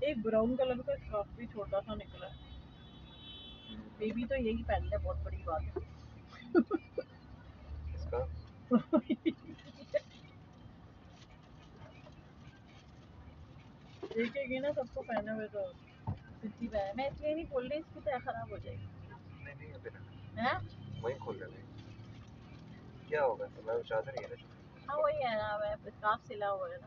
एक brown colour का scarf भी छोटा सा निकला है। बेबी तो यही पहन ले, बहुत बड़ी बात है। इसका देखेगी ना सबको पहने हुए तो सिद्धि पहने। मैं इसलिए नहीं खोल रही, इसकी तो खराब हो जाएगी। नहीं अभी ना, हैं? वही खोल लेंगे। क्या होगा, तुम्हारा चादर ही है ना। हाँ वही है ना, मैं स्कार्फ सिला हुआ है ना।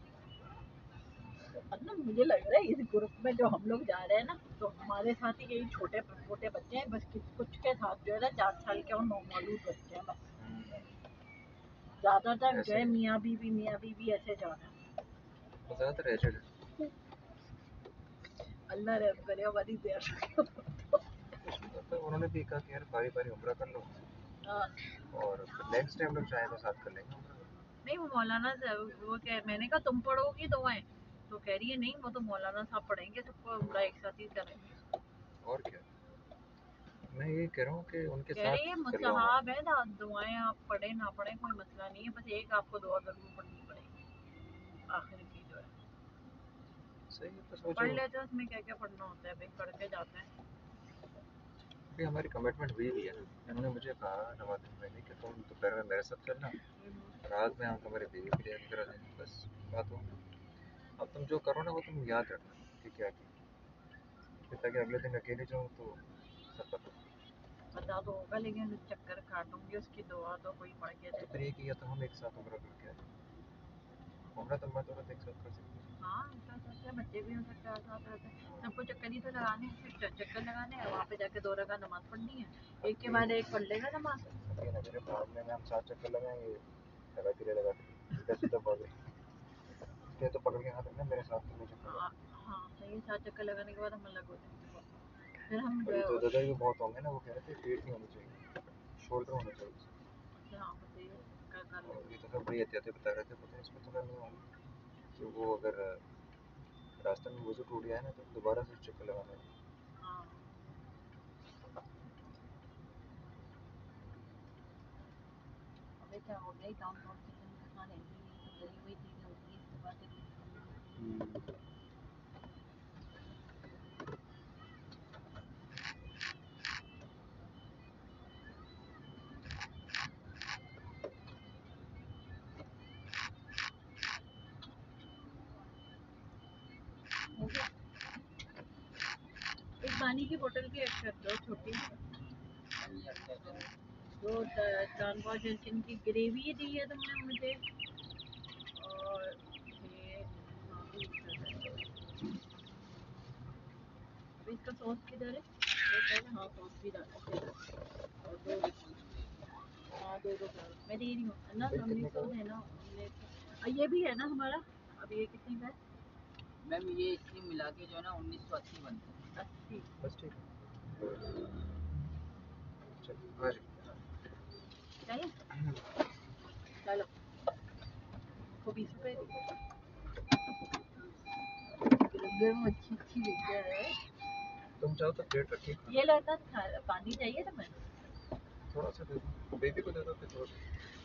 मतलब मुझे लग रहा है इस ग्रुप में जो हम लोग जा रहे हैं ना, तो हमारे साथ ही यही छोटे छोटे बच्चे हैं बस। कुछ के साथ जो है ना 4 साल के और मौलूद बच्चे हैं बस। ज्यादातर जो है मियाँ बीवी ऐसे जा रहे हैं। ज्यादातर एजेड है। अल्लाह रहम करे हमारी देर। उन्होंने भी कहा कि यार बारी बारी उम्रा कर लो और नेक्स्ट टाइम लोग चाहे तो साथ कर लेंगे उम्रा। नहीं वो मौलाना वो क्या, मैंने कहा तुम पढ़ोगी दुआएं, तो कह रही है नहीं वो तो मौलाना साहब पढ़ेंगे, सबको उम्रा एक साथ ही करेंगे। और क्या, मैं ये कह रहा हूँ कि उनके कह साथ रही है करवाऊंगा। मुस्तहाब है ना, दुआएं आप पढ़े ना पढ़े कोई मसला नहीं है, बस एक आपको दुआ जरूर पढ़नी पड़ेगी आखिर की जो है। सही है, तो सोचो पढ़ लेते हैं, उसमें क्या क्या पढ़ना होता है भाई, पढ़ के जाते हैं। भी हमारी कमिटमेंट हुई भी है ना। उन्होंने मुझे कहा नवाजुन भाई ने कि तुम दोपहर में मेरे साथ चलना, रात में हम तुम्हारी बीवी बिरयानी करा देंगे, बस बात हो। अब तुम जो करो ना वो तुम याद रखना कि क्या किया, ताकि अगले दिन अकेले जाओ तो सब पता। पता तो होगा लेकिन चक्कर काटूंगी उसकी दुआ तो कोई पढ़ के तो दे। फिर ये किया तो हम एक साथ उम्र करके आए, उम्र तो मत औरत एक साथ कर सकते हैं। हाँ कर सकते हैं, बच्चे भी हो सकते हैं, साथ रहते हैं, सबको चक्कर ही तो लगाने हैं, सिर्फ चक्कर लगाने हैं, वहाँ पे जाके 2 रकात नमाज पढ़नी है, एक के बाद एक पढ़ लेगा नमाज। अभी ना मेरे मामले में हम 7 चक्कर लगाएंगे, लगा के सीधा सीधा भाग रहे। इसलिए तो पकड़ के हाथ रखना मेरे साथ तुम्हें चक्कर लगा। हाँ सही, 7 चक्कर लगाने के बाद हम अलग हो जाएंगे, फिर हम और जो ये है तो दादा भी बहुत होंगे ना, वो कह रहे थे पेट नहीं होनी चाहिए, शोल्डर होना चाहिए। हाँ सही है, कर और लेंगे। ये तो सब बड़ी एहतियातें बता रहे थे, पता है इसमें तो करनी होगी कि वो अगर रास्ते में वजू टूट गया है ना तो दोबारा से चक्कर लगाना है। हाँ अबे क्या हो गया, टाउन टाउन किचन के साथ रहेंगी, ये तो गली हुई चीजें होती है, इसके बाद हो गया। एक पानी की बोतल भी ऐड कर दो छोटी, जो जानवर की ग्रेवी दी है तुमने मुझे, और ये अभी इसका सॉस किधर है? हाँ सॉस भी डाला, और 2 हाँ 2 मैं दे रही हूँ ना, बिल कितने 1900 का? देना। ये भी है ना हमारा, अब ये कितने का है? मैम ये इसकी मिला के जो है ना 1980 बनता है। 80? बस ठीक है, चलो आ जाओ। चाहिए? चलो को 20 रुपए गर्म अच्छी अच्छी लेके आया है। तुम चाहो तो प्लेट रखिए खाना। ये लेता पानी चाहिए तुम्हें? थोड़ा सा दे दो, बेबी को दे दो फिर थोड़ा सा।